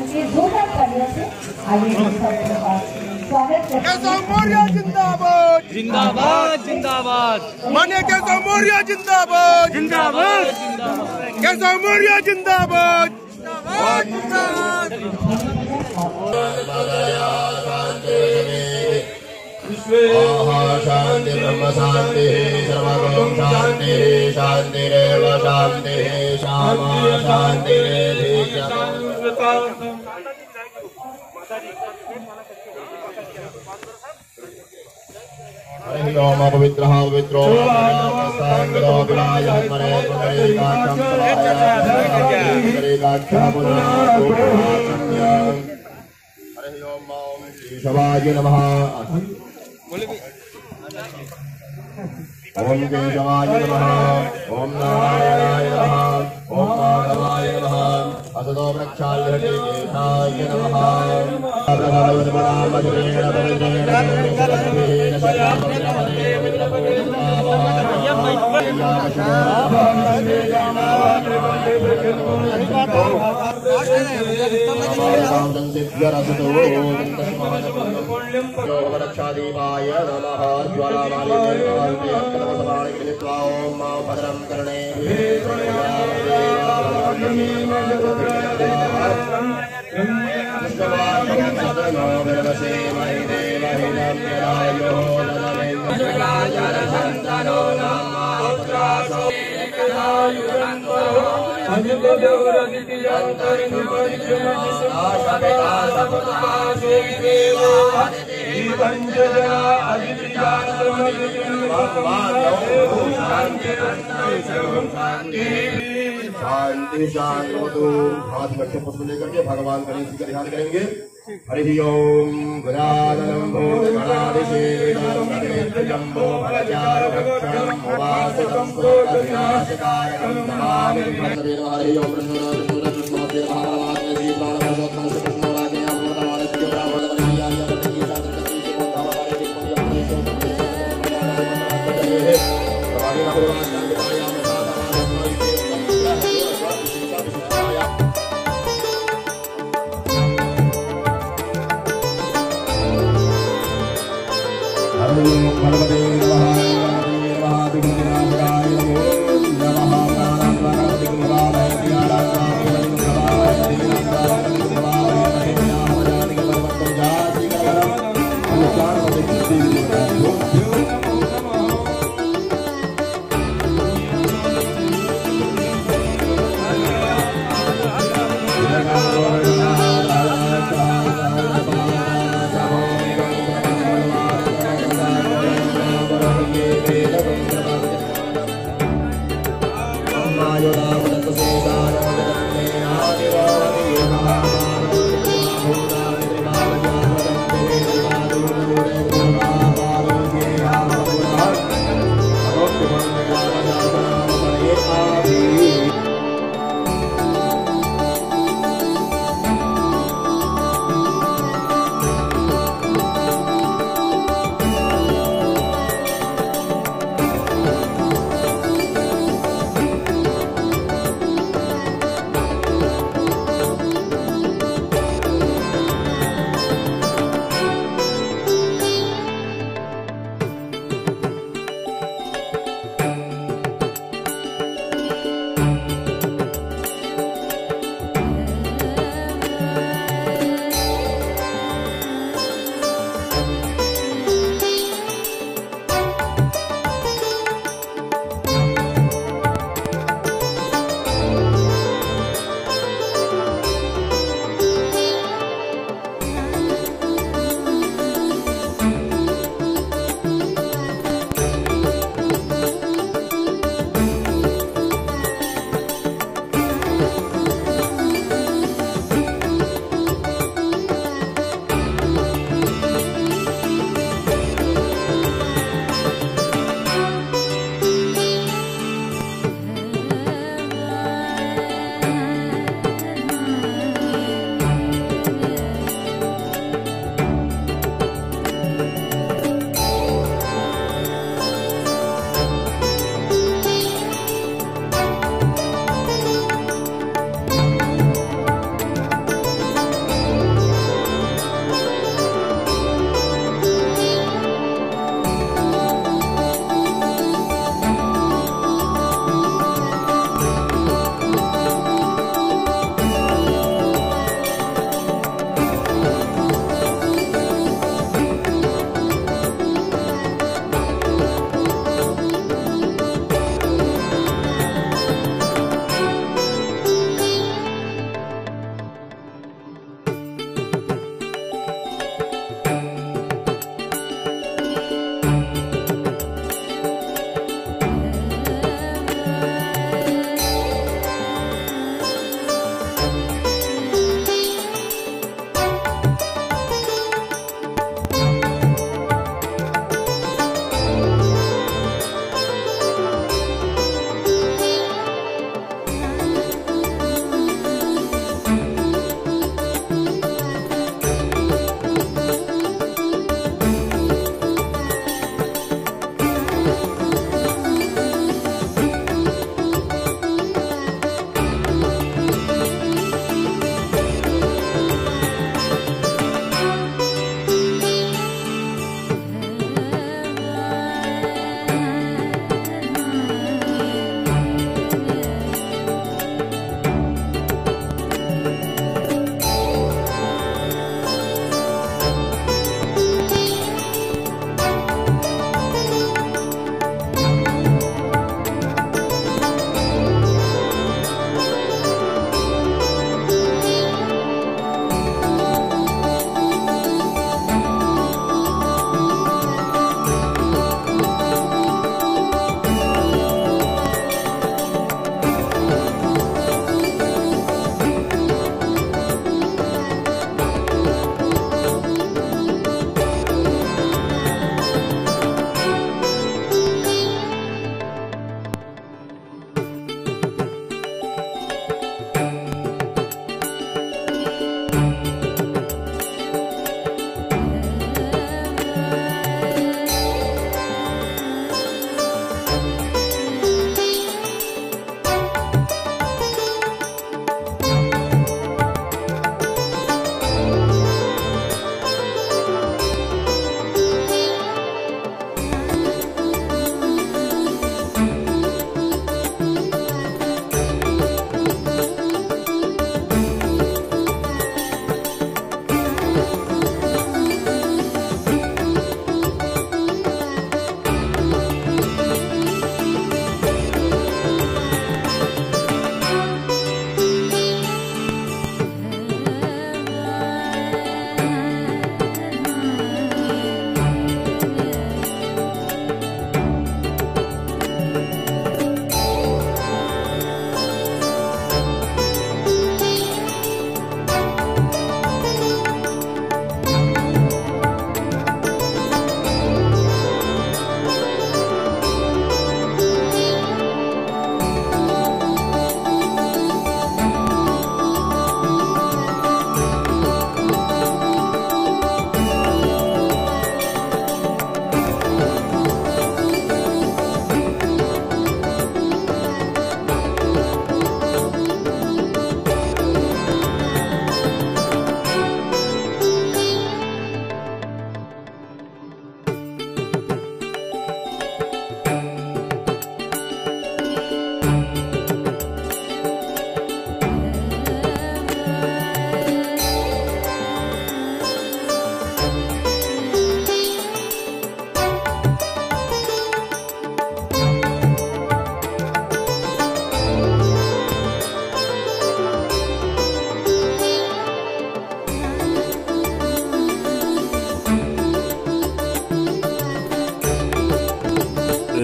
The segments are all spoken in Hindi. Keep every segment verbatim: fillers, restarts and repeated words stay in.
ये जोरदार तालियों से आगे स्वागत केशव मौर्य जिंदाबाद जिंदाबाद जिंदाबाद मान्य केशव मौर्य जिंदाबाद जिंदाबाद केशव मौर्य जिंदाबाद शांति ब्रह्म शांति सर्वगुण शांति शांतिरेव शांति श्यामा शांति हरि ओम पवित्रः पवित्रो संगो विलाय मरे पुरे काक्षं पुरे काक्षं हरि ओम ओम श्री शिवाय नमः ओम केशवाय नमः ओम नारायणाय नमः ओम माधवाय नमः असतो वृक्षाल्यते केशाय नमः रक्षादीपाय नमः ओम भद्रं कर्णे शांति शांति हाथ बच्चे पुष्प लेकर के भगवान गणेश जी का ध्यान करेंगे। हरि ओम गदाधरं भूतगणाधिसेवितं जम्बो भगचार भक्षणं उवासितं विनाशकारणं नमामि। हरि ओम भगवते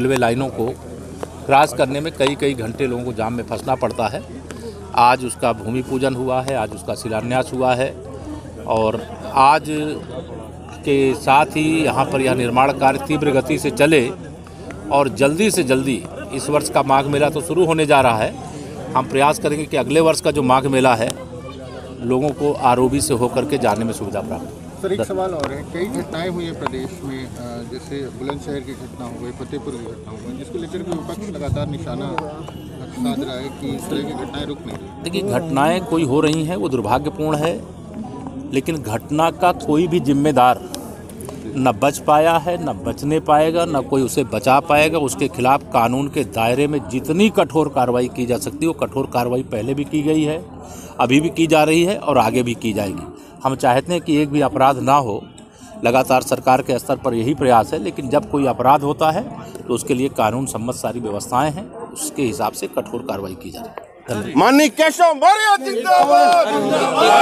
रेलवे लाइनों को क्रॉस करने में कई कई घंटे लोगों को जाम में फंसना पड़ता है। आज उसका भूमि पूजन हुआ है, आज उसका शिलान्यास हुआ है और आज के साथ ही यहाँ पर यह निर्माण कार्य तीव्र गति से चले और जल्दी से जल्दी इस वर्ष का माघ मेला तो शुरू होने जा रहा है। हम प्रयास करेंगे कि अगले वर्ष का जो माघ मेला है लोगों को आरओबी से होकर के जाने में सुविधा प्राप्त हो। सर, एक सवाल और है, कई घटनाएं हुई है प्रदेश में, जैसे बुलंदशहर की घटना हो गई, फतेहपुर की घटना हो गई, जिसको लेकर के विपक्ष लगातार निशाना साध रहा है कि इस तरह की घटनाएं रुक नहीं रही। देखिए, घटनाएं कोई हो रही हैं वो दुर्भाग्यपूर्ण है, लेकिन घटना का कोई भी जिम्मेदार न बच पाया है, न बचने पाएगा, न कोई उसे बचा पाएगा। उसके खिलाफ कानून के दायरे में जितनी कठोर कार्रवाई की जा सकती है वो कठोर कार्रवाई पहले भी की गई है, अभी भी की जा रही है और आगे भी की जाएगी। हम चाहते हैं कि एक भी अपराध ना हो, लगातार सरकार के स्तर पर यही प्रयास है, लेकिन जब कोई अपराध होता है तो उसके लिए कानून सम्मत सारी व्यवस्थाएं हैं, उसके हिसाब से कठोर कार्रवाई की जा रही है। माननीय केशव मौर्य जिंदाबाद।